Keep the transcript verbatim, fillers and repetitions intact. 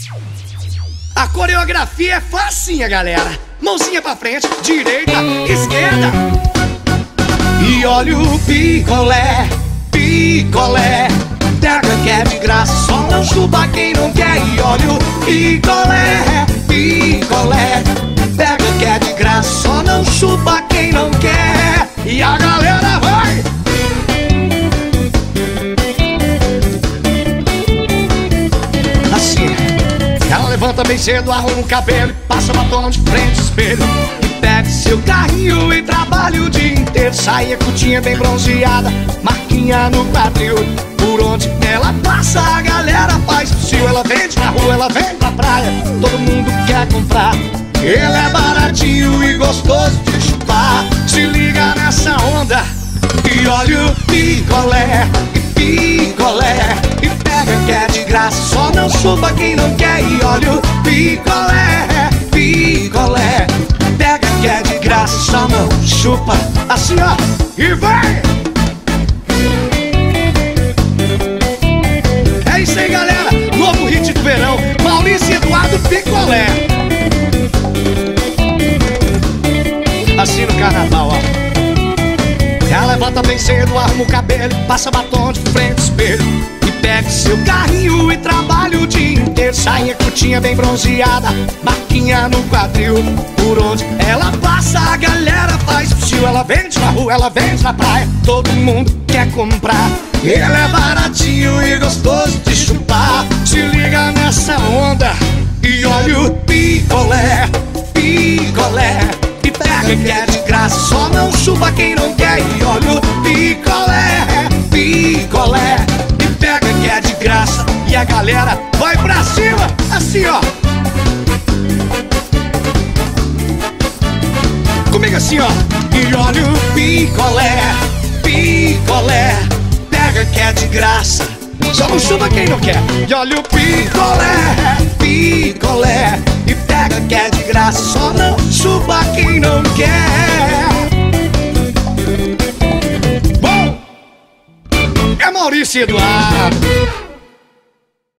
A coreografia é facinha, galera. Mãozinha pra frente, direita, esquerda. E olha o picolé, picolé. Pega que é de graça, só não chupa quem não quer. E olha o picolé, picolé. Pega que é de graça, só não chupa quem não quer. E a galera vai. Assim. Ela levanta bem cedo, arruma o cabelo, passa batom de frente ao espelho e pega seu carrinho e trabalha o dia inteiro. Saia curtinha bem bronzeada, marquinha no quadril. Por onde ela passa a galera faz possível. Ela vende na rua, ela vem pra praia, todo mundo quer comprar. Ele é baratinho e gostoso de chupar. Se liga nessa onda e olha o picolé, e picolé. E pega que é de graça, só não chupa quem não quer. E olha o picolé, picolé. Pega que é de graça, só não chupa. Assim ó, e vem! É isso aí, galera, novo hit do verão, Maurício Eduardo Picolé. Assim no carnaval, ó. Ela levanta bem cedo, arruma o cabelo, passa batom de frente ao espelho e pega seu carrinho e trabalha o dia inteiro. Saia curtinha bem bronzeada, marquinha no quadril. Por onde ela passa a galera faz possível. Ela vende na rua, ela vende na praia, todo mundo quer comprar. Ele é baratinho e gostoso de chupar. Se liga nessa onda e olha o picolé, picolé. E pega que é de graça, só não chupa quem não quer. E olha o picolé, picolé. E pega que é de graça e a galera vai pra cima, assim ó. Comigo assim ó. E olha o picolé, picolé. Pega que é de graça, só não chupa quem não quer. E olha o picolé, picolé. E pega que é de graça, só não chupa quem não quer. Bom, é Maurício Eduardo.